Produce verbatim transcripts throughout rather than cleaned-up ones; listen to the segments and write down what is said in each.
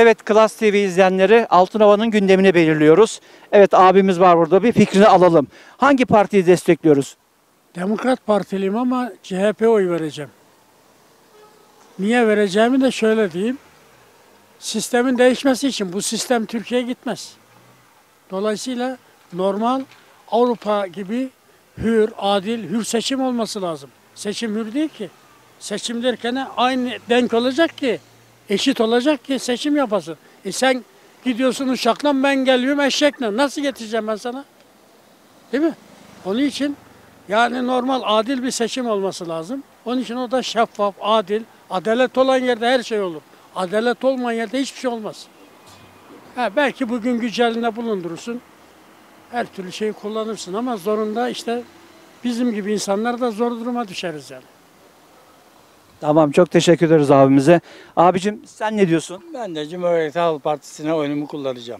Evet, Klas T V izleyenleri, Altınova'nın gündemini belirliyoruz. Evet, abimiz var burada, bir fikrini alalım. Hangi partiyi destekliyoruz? Demokrat Partiliyim ama C H P'ye oy vereceğim. Niye vereceğimi de şöyle diyeyim. Sistemin değişmesi için bu sistem Türkiye'ye gitmez. Dolayısıyla normal Avrupa gibi hür, adil, hür seçim olması lazım. Seçim hür değil ki. Seçim derken aynı denk olacak ki, eşit olacak ki seçim yapasın. E sen gidiyorsun uçakla, ben geliyorum eşekle. Nasıl getireceğim ben sana? Değil mi? Onun için yani normal adil bir seçim olması lazım. Onun için o da şeffaf, adil, adalet olan yerde her şey olur. Adalet olmayan yerde hiçbir şey olmaz. Ha, belki bugün güç elinde bulundurursun. Her türlü şeyi kullanırsın ama zorunda işte bizim gibi insanlar da zor duruma düşeriz yani. Tamam, çok teşekkür ederiz abimize. Abicim sen ne diyorsun? Ben de Cumhuriyet Halk Partisi'ne oyunumu kullanacağım.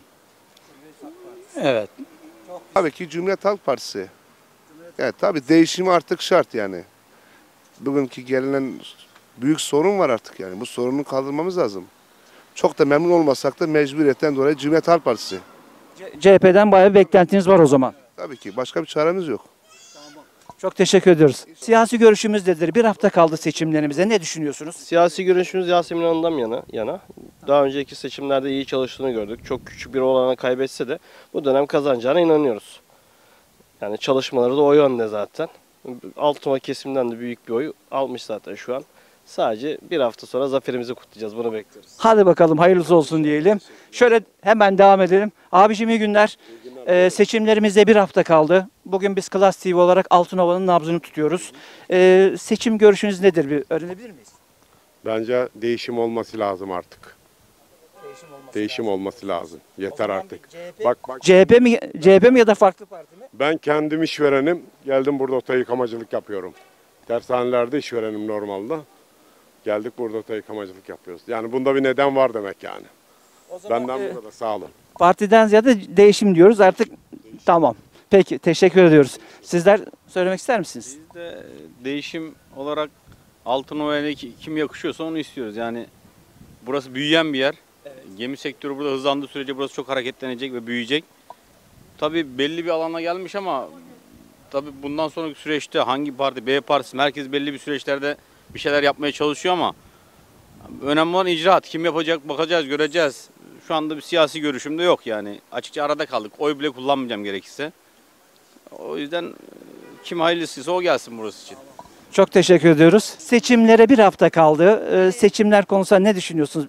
Evet. Tabii ki Cumhuriyet Halk Partisi. Evet, tabii değişimi artık şart yani. Bugünkü gelinen büyük sorun var artık yani. Bu sorunu kaldırmamız lazım. Çok da memnun olmasak da mecburiyetten dolayı Cumhuriyet Halk Partisi. C H P'den bayağı bir beklentiniz var o zaman. Tabii ki başka bir çaremiz yok. Çok teşekkür ediyoruz. Siyasi görüşümüz nedir? Bir hafta kaldı seçimlerimize. Ne düşünüyorsunuz? Siyasi görüşümüz Yasemin Hanım'dan yana. yana. Daha önceki seçimlerde iyi çalıştığını gördük. Çok küçük bir olana kaybetse de bu dönem kazanacağına inanıyoruz. Yani çalışmaları da o yönde zaten. Altınova kesimden de büyük bir oy almış zaten şu an. Sadece bir hafta sonra zaferimizi kutlayacağız. Bunu bekliyoruz. Hadi bakalım, hayırlısı olsun diyelim. Şöyle hemen devam edelim. Abicim iyi günler. Ee, seçimlerimize bir hafta kaldı. Bugün biz Klas T V olarak Altınova'nın nabzını tutuyoruz. Ee, seçim görüşünüz nedir? Bir öğrenebilir miyiz? Bence değişim olması lazım artık. Değişim olması, değişim lazım. olması lazım. Yeter artık. C H P, bak bak. C H P mi C H P mi ya da farklı parti mi? Ben kendim işverenim. Geldim burada oto yıkamacılık yapıyorum. Tersanelerde işverenim normalde. Geldik burada oto yıkamacılık yapıyoruz. Yani bunda bir neden var demek yani. O zaman, Benden e, bu kadar, sağ olun. Partiden ziyade değişim diyoruz artık. Değişim. Tamam. Peki, teşekkür ediyoruz. Sizler söylemek ister misiniz? Biz de değişim olarak Altınova'ya kim yakışıyorsa onu istiyoruz. Yani burası büyüyen bir yer. Evet. Gemi sektörü burada hızlandığı sürece burası çok hareketlenecek ve büyüyecek. Tabii belli bir alana gelmiş ama tabii bundan sonraki süreçte hangi parti, B partisi, merkez belli bir süreçlerde bir şeyler yapmaya çalışıyor ama önemli olan icraat. Kim yapacak bakacağız, göreceğiz. Şu anda bir siyasi görüşüm de yok yani. Açıkça arada kaldık. Oy bile kullanmayacağım gerekirse. O yüzden kim hayırlısıysa o gelsin burası için. Çok teşekkür ediyoruz. Seçimlere bir hafta kaldı. Ee, seçimler konusunda ne düşünüyorsunuz?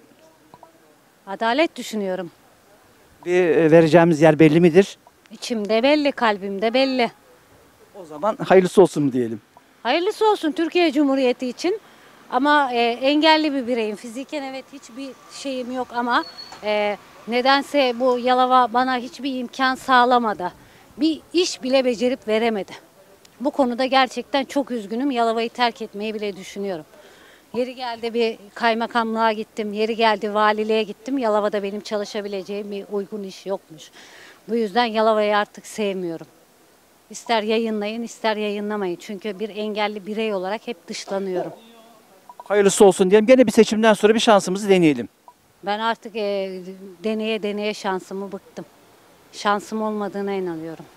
Adalet düşünüyorum. Bir e, vereceğimiz yer belli midir? İçimde belli, kalbimde belli. O zaman hayırlısı olsun mu diyelim? Hayırlısı olsun Türkiye Cumhuriyeti için. Ama e, engelli bir bireyim. Fiziken evet hiçbir şeyim yok ama e, nedense bu Yalova bana hiçbir imkan sağlamadı. Bir iş bile becerip veremedi. Bu konuda gerçekten çok üzgünüm. Yalova'yı terk etmeyi bile düşünüyorum. Yeri geldi bir kaymakamlığa gittim, yeri geldi valiliğe gittim. Yalova'da benim çalışabileceğim bir uygun iş yokmuş. Bu yüzden Yalova'yı artık sevmiyorum. İster yayınlayın, ister yayınlamayın. Çünkü bir engelli birey olarak hep dışlanıyorum. Hayırlısı olsun diyelim. Gene bir seçimden sonra bir şansımızı deneyelim. Ben artık e, deneye deneye şansımı bıktım. Şansım olmadığına inanıyorum.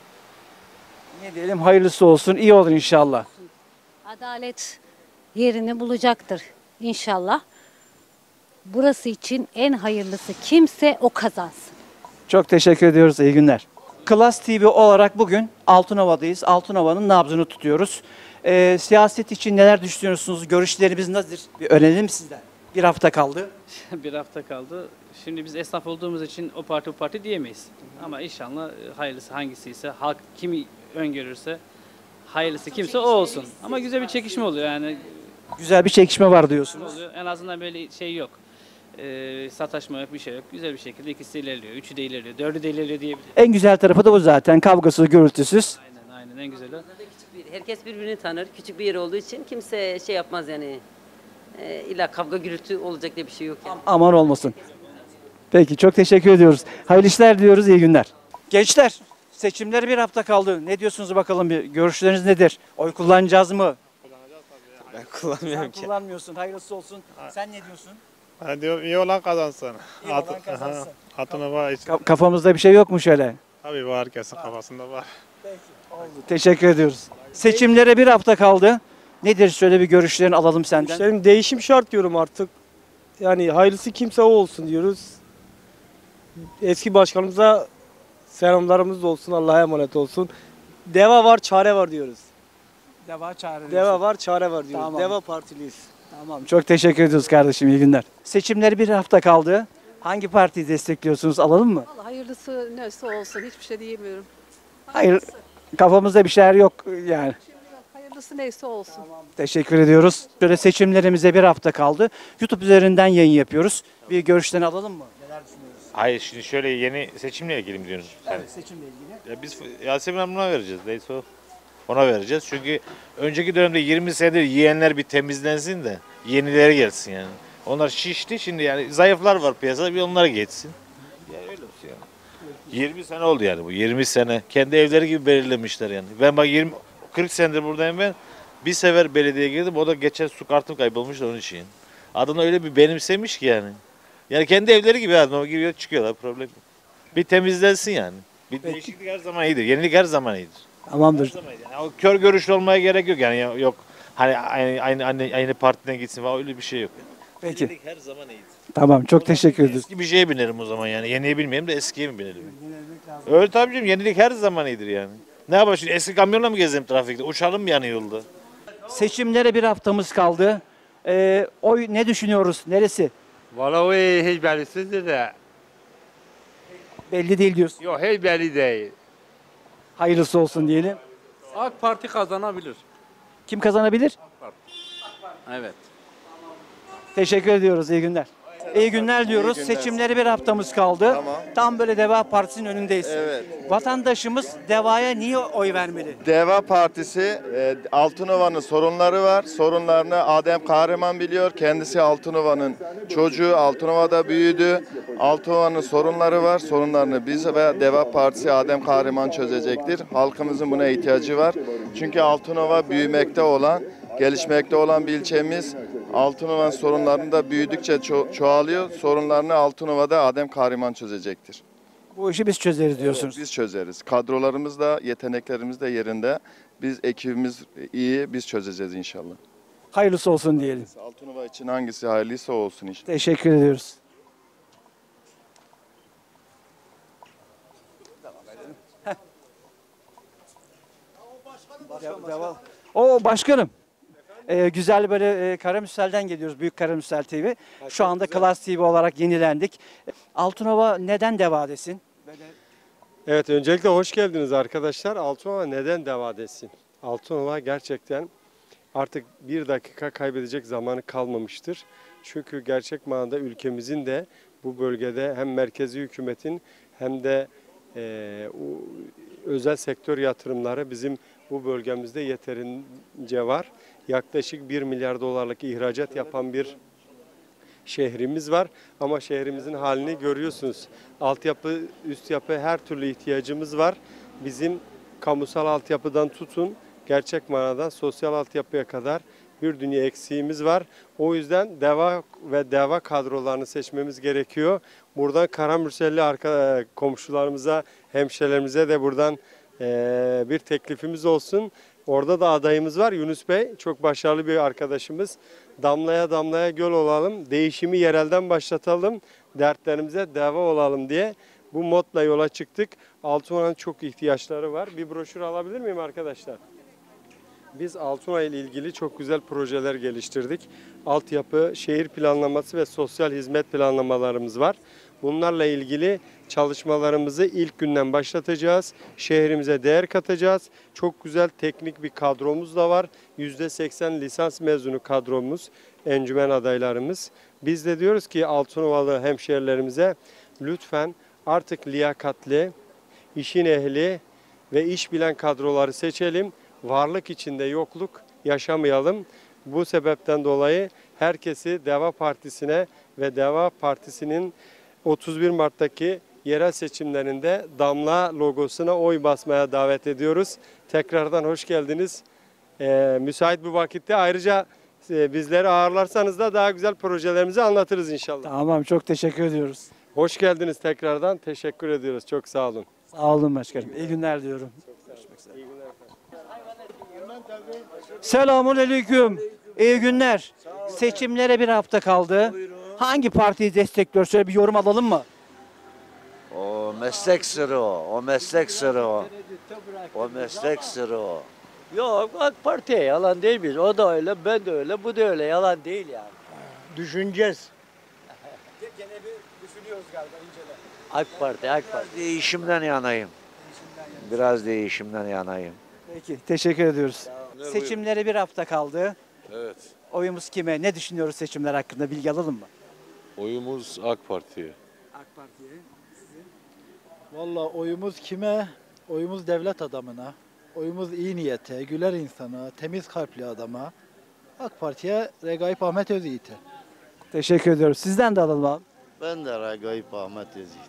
Ne diyelim, hayırlısı olsun, iyi olur inşallah. Adalet yerini bulacaktır inşallah. Burası için en hayırlısı kimse o kazansın. Çok teşekkür ediyoruz, iyi günler. Klas T V olarak bugün Altınova'dayız. Altınova'nın nabzını tutuyoruz. Ee, siyaset için neler düşünüyorsunuz? Görüşlerimiz nedir? Bir öğrenelim sizden. Bir hafta kaldı. Bir hafta kaldı. Şimdi biz esnaf olduğumuz için o parti bu parti diyemeyiz. Ama inşallah hayırlısı hangisiyse, halk kimi öngörürse, hayırlısı kimse o olsun. Ama güzel bir çekişme oluyor yani. Güzel bir çekişme var diyorsunuz. Oluyor. En azından böyle şey yok. Ee, sataşma yok, bir şey yok. Güzel bir şekilde ikisi de ilerliyor. Üçü de ilerliyor, dördü de ilerliyor diyebiliriz. En güzel tarafı da bu zaten. Kavgasız, gürültüsüz. Aynen, aynen en güzeli. Herkes birbirini tanır. Küçük bir yer olduğu için kimse şey yapmaz yani. E, illa kavga gürültü olacak diye bir şey yok yani. Aman olmasın. Peki, çok teşekkür ediyoruz. Hayırlı işler diliyoruz, iyi günler. Gençler, seçimlere bir hafta kaldı. Ne diyorsunuz bakalım, bir görüşleriniz nedir? Oy kullanacağız mı? Ben kullanmıyorum Sen kullanmıyorsun, hayırlısı olsun. Sen ne diyorsun? Ha, diyor iyi olan kazansın. İyi olan kazansın. Altınova için. Ka- Kafamızda bir şey yok mu şöyle? Tabii var, herkesin kafasında var. Teşekkür ediyoruz. Seçimlere bir hafta kaldı. Nedir? Şöyle bir görüşlerini alalım senden. Benim değişim şart diyorum artık. Yani hayırlısı kimse o olsun diyoruz. Eski başkanımıza selamlarımız olsun, Allah'a emanet olsun. Deva var, çare var diyoruz. Deva çağrı. Deva var, çare var diyoruz. Tamam. Deva partiliyiz. Tamam. Çok teşekkür ediyoruz kardeşim. İyi günler. Seçimleri bir hafta kaldı. Hangi partiyi destekliyorsunuz? Alalım mı? Vallahi hayırlısı neyse olsun, hiçbir şey diyemiyorum. Hayır. Kafamızda bir şeyler yok yani. Hayırlısı neyse olsun. Teşekkür ediyoruz. Böyle seçimlerimize bir hafta kaldı. YouTube üzerinden yayın yapıyoruz. Bir görüşlerini alalım mı? Neler düşünüyoruz? Hayır, şimdi şöyle yeni seçimle ilgili mi diyorsun sen? Evet, seçimle ilgili. Ya biz Yasemin Hanım'a vereceğiz. Neyse o. Ona vereceğiz. Çünkü önceki dönemde yirmi senedir yiyenler bir temizlensin de yenileri gelsin yani. Onlar şişti, şimdi yani zayıflar var piyasada, bir onlar geçsin. Ya öyle olsun yani. yirmi sene oldu yani bu. yirmi sene. Kendi evleri gibi belirlemişler yani. Ben bak yirmi kırk senedir buradayım ben. Bir sefer belediyeye girdim. O da geçen su kartım kaybolmuştu onun için. Adını öyle bir benimsemiş ki yani. Yani kendi evleri gibi yani. O giriyor çıkıyorlar, problem yok. Bir temizlensin yani. Bir değişiklik her zaman iyidir. Yenilik her zaman iyidir. Tamamdır. Her zaman iyidir. Yani o kör görüşlü olmaya gerek yok yani. Yok hani aynı aynı aynı, aynı partiden gitsin falan, öyle bir şey yok. Yani. Peki. Yenilik her zaman iyidir. Tamam. Çok teşekkür ederiz. Eski bir şeye binerim o zaman yani. Yeniye binmeyelim de eskiye mi binelim? Öyle tabii canım. Yenilik her zaman iyidir yani. Ne yapalım şimdi? Eski kamyonla mı gezelim trafikte? Uçalım mı yani yolda? Seçimlere bir haftamız kaldı. Ee, oy ne düşünüyoruz? Neresi? Vallahi hiç bellisizdir de. Belli değil diyorsun. Yok, hiç belli değil. Hayırlısı olsun diyelim. AK Parti kazanabilir. Kim kazanabilir? Evet. Teşekkür ediyoruz. İyi günler. İyi günler diyoruz. İyi günler. Seçimleri bir haftamız kaldı. Tamam. Tam böyle Deva Partisi'nin önündeyiz. Evet. Vatandaşımız Deva'ya niye oy vermeli? Deva Partisi, e, Altınova'nın sorunları var. Sorunlarını Adem Kahraman biliyor. Kendisi Altınova'nın çocuğu. Altınova'da büyüdü. Altınova'nın sorunları var. Sorunlarını biz ve Deva Partisi Adem Kahraman çözecektir. Halkımızın buna ihtiyacı var. Çünkü Altınova büyümekte olan, gelişmekte olan bir ilçemiz. Altınova'nın sorunlarını da büyüdükçe ço- çoğalıyor. Sorunlarını Altınova'da Adem Kahraman çözecektir. Bu işi biz çözeriz diyorsunuz. Evet, biz çözeriz. Kadrolarımız da, yeteneklerimiz de yerinde. Biz ekibimiz iyi, biz çözeceğiz inşallah. Hayırlısı olsun diyelim. Altınova için hangisi hayırlıysa o olsun inşallah. Teşekkür ediyoruz. Devam. O başkanım. Ee, güzel böyle e, Karamürsel'den geliyoruz. Büyük Karamürsel T V. Şu anda Klas T V olarak yenilendik. Altınova neden Deva desin? Evet, öncelikle hoş geldiniz arkadaşlar. Altınova neden Deva desin? Altınova gerçekten artık bir dakika kaybedecek zamanı kalmamıştır. Çünkü gerçek manada ülkemizin de bu bölgede hem merkezi hükümetin hem de e, o, özel sektör yatırımları bizim bu bölgemizde yeterince var. Yaklaşık bir milyar dolarlık ihracat yapan bir şehrimiz var. Ama şehrimizin halini görüyorsunuz. Altyapı, üst yapı, her türlü ihtiyacımız var. Bizim kamusal altyapıdan tutun, gerçek manadan sosyal altyapıya kadar bir dünya eksiğimiz var. O yüzden Deva ve Deva kadrolarını seçmemiz gerekiyor. Buradan Karamürselli arka, komşularımıza, hemşehrilerimize de buradan e, bir teklifimiz olsun. Orada da adayımız var, Yunus Bey. Çok başarılı bir arkadaşımız. Damlaya damlaya göl olalım, değişimi yerelden başlatalım, dertlerimize deva olalım diye bu modla yola çıktık. Altınova'nın çok ihtiyaçları var. Bir broşür alabilir miyim arkadaşlar? Biz Altınova ile ilgili çok güzel projeler geliştirdik. Altyapı, şehir planlaması ve sosyal hizmet planlamalarımız var. Bunlarla ilgili çalışmalarımızı ilk günden başlatacağız. Şehrimize değer katacağız. Çok güzel teknik bir kadromuz da var. yüzde seksen lisans mezunu kadromuz, encümen adaylarımız. Biz de diyoruz ki Altınovalı hemşehrilerimize lütfen artık liyakatli, işin ehli ve iş bilen kadroları seçelim. Varlık içinde yokluk yaşamayalım. Bu sebepten dolayı herkesi Deva Partisi'ne ve Deva Partisi'nin otuz bir Mart'taki yerel seçimlerinde damla logosuna oy basmaya davet ediyoruz. Tekrardan hoş geldiniz. Ee, müsait bir vakitte ayrıca e, bizleri ağırlarsanız da daha güzel projelerimizi anlatırız inşallah. Tamam, çok teşekkür ediyoruz. Hoş geldiniz tekrardan. Teşekkür ediyoruz. Çok sağ olun. Sağ olun başkanım. İyi günler diyorum. Selamun aleyküm. İyi günler. Seçimlere bir hafta kaldı. Hangi partiyi destekliyor? Şöyle bir yorum alalım mı? O meslek sırrı o. O meslek sırrı o. O meslek sırrı o. Yok AK Parti'ye yalan değil biz. O da öyle, ben de öyle, bu da öyle. Yalan değil yani. Düşüneceğiz. Gene bir düşünüyoruz galiba incele. AK Parti, AK Parti. Biraz değişimden yanayım. Biraz değişimden yanayım. Peki, teşekkür ediyoruz. Seçimlere bir hafta kaldı. Evet. Oyumuz kime? Ne düşünüyoruz seçimler hakkında? Bilgi alalım mı? Oyumuz AK Parti'ye. AK Parti'ye. Vallahi oyumuz kime? Oyumuz devlet adamına. Oyumuz iyi niyete, güler insana, temiz kalpli adama. AK Parti'ye Regaip Ahmet Özyiğit'e. Teşekkür ediyoruz. Sizden de alalım abi. Ben de Regaip Ahmet Özyiğit.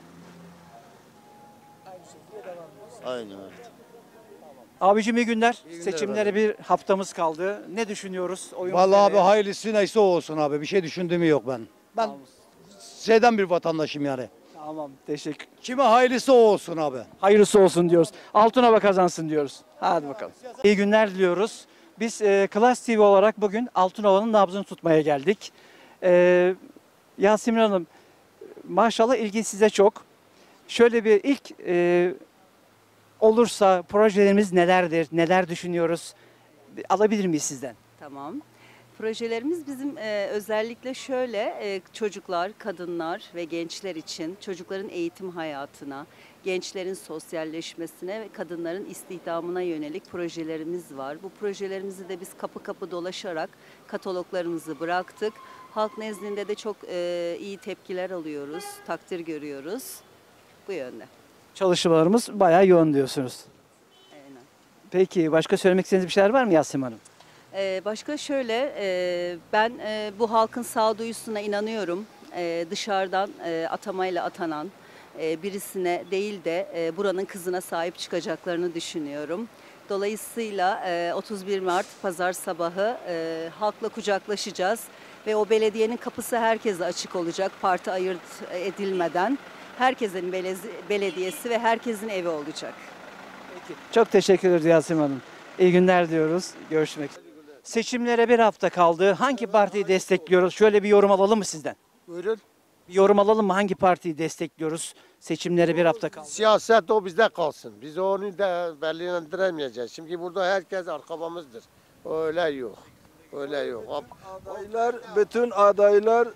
Aynen öyle. Abicim iyi günler. günler Seçimlere bir haftamız kaldı. Ne düşünüyoruz? Oyumuz Vallahi abi nereye? hayırlısı neyse o olsun abi. Bir şey düşündüğüm yok ben. Ben şeyden bir vatandaşım yani. Tamam, teşekkür. Kime hayırlısı o olsun abi. Hayırlısı olsun diyoruz. Altınova kazansın diyoruz. Hadi bakalım. İyi günler diliyoruz. Biz e, Klas T V olarak bugün Altınova'nın nabzını tutmaya geldik. E, Yasemin Hanım, maşallah ilgi size çok. Şöyle bir ilk e, olursa projelerimiz nelerdir, neler düşünüyoruz? Alabilir miyiz sizden? Tamam. Projelerimiz bizim e, özellikle şöyle e, çocuklar, kadınlar ve gençler için çocukların eğitim hayatına, gençlerin sosyalleşmesine ve kadınların istihdamına yönelik projelerimiz var. Bu projelerimizi de biz kapı kapı dolaşarak kataloglarımızı bıraktık. Halk nezdinde de çok e, iyi tepkiler alıyoruz, takdir görüyoruz. Bu yönde. Çalışmalarımız bayağı yoğun diyorsunuz. Aynen. Peki başka söylemek istediğiniz bir şeyler var mı Yasemin Hanım? Ee, başka şöyle, e, ben e, bu halkın sağduyusuna inanıyorum. E, dışarıdan e, atamayla atanan e, birisine değil de e, buranın kızına sahip çıkacaklarını düşünüyorum. Dolayısıyla e, otuz bir Mart pazar sabahı e, halkla kucaklaşacağız ve o belediyenin kapısı herkese açık olacak, parti ayırt edilmeden. Herkesin belediyesi ve herkesin evi olacak. Peki. Çok teşekkür ederiz Yasemin Hanım. İyi günler diyoruz. Görüşmek üzere. Seçimlere bir hafta kaldı. Hangi partiyi destekliyoruz? Şöyle bir yorum alalım mı sizden? Buyurun. Bir yorum alalım mı? Hangi partiyi destekliyoruz? Seçimlere bir hafta kaldı. Siyaset o bizde kalsın. Biz onu da belirlendiremeyeceğiz. Şimdi burada herkes arkamızdır. Öyle yok. Öyle yok. Adaylar, bütün adaylar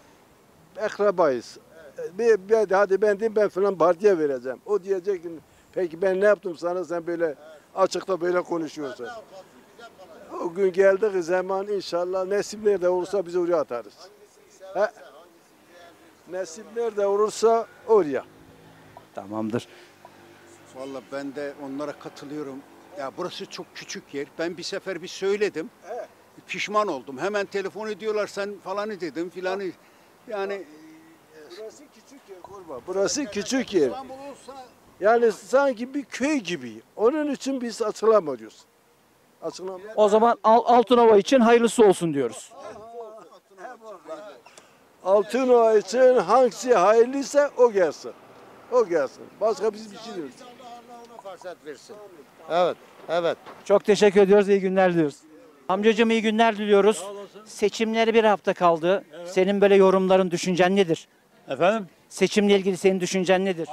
akrabayız. Bir, bir, hadi ben diyeyim ben falan partiye vereceğim. O diyecek ki peki ben ne yaptım sana sen böyle açıkta böyle konuşuyorsun. O gün geldiği zaman inşallah nasip nerede olursa biz oraya atarız. He? Nasip nerede olursa oraya. Tamamdır. Vallahi ben de onlara katılıyorum. Ya burası çok küçük yer. Ben bir sefer bir söyledim. Pişman oldum. Hemen telefon ediyorlar sen falanı dedim filanı. Yani burası küçük yer kurban. Burası küçük yer. Yani sanki bir köy gibi. Onun için biz açılamıyoruz. Açılamıyoruz. O zaman Al- Altınova için hayırlısı olsun diyoruz. Altınova için hangisi hayırlıysa o gelsin. O gelsin. Başka biz bir şey diyoruz. Fırsat versin. Evet, evet. Çok teşekkür ediyoruz. İyi günler diliyoruz. Amcacığım iyi günler diliyoruz. Seçimlere bir hafta kaldı. Senin böyle yorumların, düşüncen nedir? Efendim? Seçimle ilgili senin düşüncen nedir?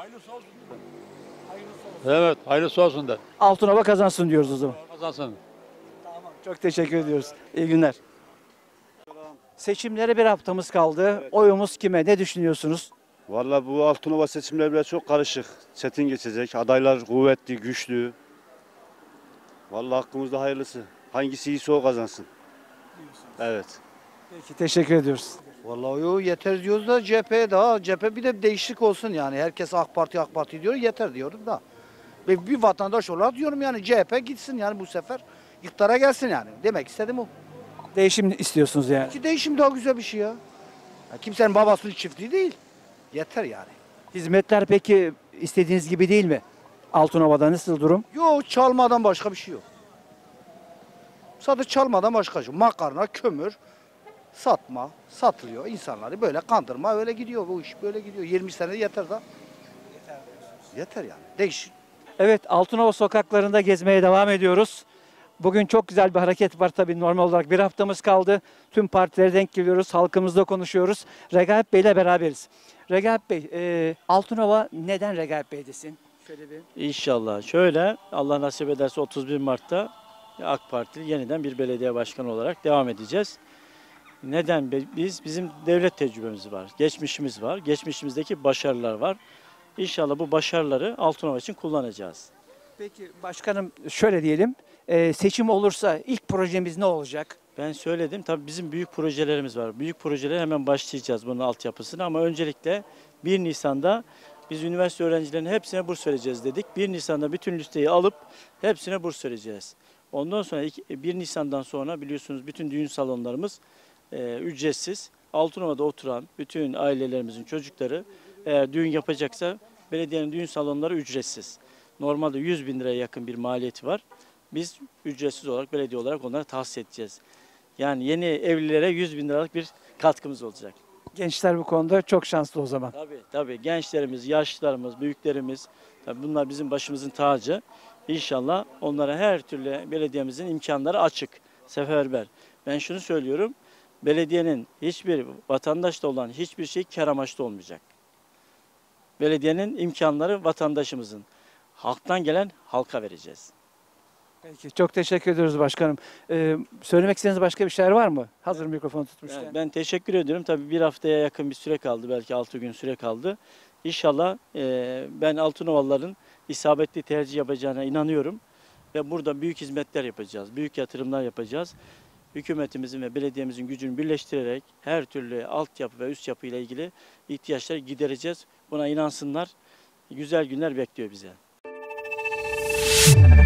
Evet, hayırlısı olsun da. Altınova kazansın diyoruz o zaman. Kazansın. Çok teşekkür ediyoruz. İyi günler. Seçimlere bir haftamız kaldı. Oyumuz kime? Ne düşünüyorsunuz? Vallahi bu Altınova seçimleri biraz çok karışık. Çetin geçecek. Adaylar kuvvetli, güçlü. Vallahi hakkımızda hayırlısı. Hangisi iyiyse o kazansın. Evet. Peki teşekkür ediyoruz. Vallahi o yeter diyoruz da C H P'ye daha C H P bir de değişiklik olsun yani. Herkes AK Parti AK Parti diyor yeter diyorum da. Bir, bir vatandaş olarak diyorum yani C H P gitsin yani bu sefer iktidara gelsin yani. Demek istedim o. Değişim istiyorsunuz yani. Ki değişim daha güzel bir şey ya. Ya kimsenin babasının çiftliği değil. Yeter yani. Hizmetler peki istediğiniz gibi değil mi? Altınova'da nasıl durum? Yok çalmadan başka bir şey yok. Sadece çalmadan başka şey. Makarna, kömür, satma, satılıyor. İnsanları böyle kandırma öyle gidiyor bu iş. Böyle gidiyor. yirmi sene yeter da. Yeter yani. Değişik. Evet, Altınova sokaklarında gezmeye devam ediyoruz. Bugün çok güzel bir hareket var tabii, normal olarak bir haftamız kaldı. Tüm partilere denk geliyoruz, halkımızla konuşuyoruz. Regaip Bey ile beraberiz. Regaip Bey, e, Altınova neden Regaip Bey desin? Şöyle bir. İnşallah. Şöyle, Allah nasip ederse otuz bir Mart'ta AK Partili yeniden bir belediye başkanı olarak devam edeceğiz. Neden? Biz, bizim devlet tecrübemiz var, geçmişimiz var, geçmişimizdeki başarılar var. İnşallah bu başarıları Altınova için kullanacağız. Peki başkanım, şöyle diyelim, e, seçim olursa ilk projemiz ne olacak? Ben söyledim, tabii bizim büyük projelerimiz var. Büyük projelere hemen başlayacağız bunun altyapısını ama öncelikle bir Nisan'da biz üniversite öğrencilerinin hepsine burs vereceğiz dedik. bir Nisan'da bütün listeyi alıp hepsine burs vereceğiz. Ondan sonra bir Nisan'dan sonra biliyorsunuz bütün düğün salonlarımız e, ücretsiz. Altınova'da oturan bütün ailelerimizin çocukları eğer düğün yapacaksa belediyenin düğün salonları ücretsiz. Normalde yüz bin liraya yakın bir maliyeti var. Biz ücretsiz olarak belediye olarak onlara tahsis edeceğiz. Yani yeni evlilere yüz bin liralık bir katkımız olacak. Gençler bu konuda çok şanslı o zaman. Tabii tabii gençlerimiz, yaşlılarımız, büyüklerimiz tabii bunlar bizim başımızın tacı. İnşallah onlara her türlü belediyemizin imkanları açık, seferber. Ben şunu söylüyorum, belediyenin hiçbir vatandaşla olan hiçbir şey kar amaçlı olmayacak. Belediyenin imkanları vatandaşımızın. Halktan gelen halka vereceğiz. Peki, çok teşekkür ediyoruz başkanım. Ee, söylemek istediğiniz başka bir şeyler var mı? Hazır mikrofonu tutmuşken. Yani ben teşekkür ediyorum. Tabii bir haftaya yakın bir süre kaldı. Belki altı gün süre kaldı. İnşallah e, ben Altınovalıların isabetli tercih yapacağına inanıyorum. Ve burada büyük hizmetler yapacağız. Büyük yatırımlar yapacağız. Hükümetimizin ve belediyemizin gücünü birleştirerek her türlü altyapı ve üst yapı ile ilgili ihtiyaçları gidereceğiz. Buna inansınlar. Güzel günler bekliyor bize.